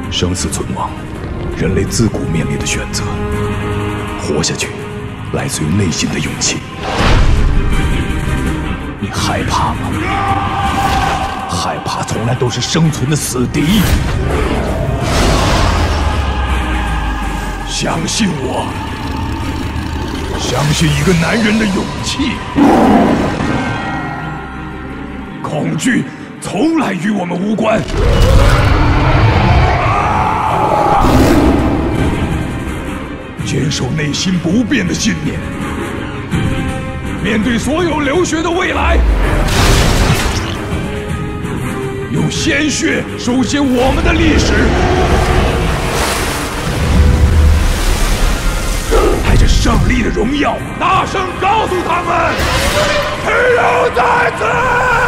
生死存亡，人类自古面临的选择。活下去，来自于内心的勇气。你害怕吗？害怕从来都是生存的死敌。相信我，相信一个男人的勇气。恐惧从来与我们无关。坚守内心不变的信念，面对所有流血的未来，用鲜血书写我们的历史，带着胜利的荣耀，大声告诉他们：只有在此。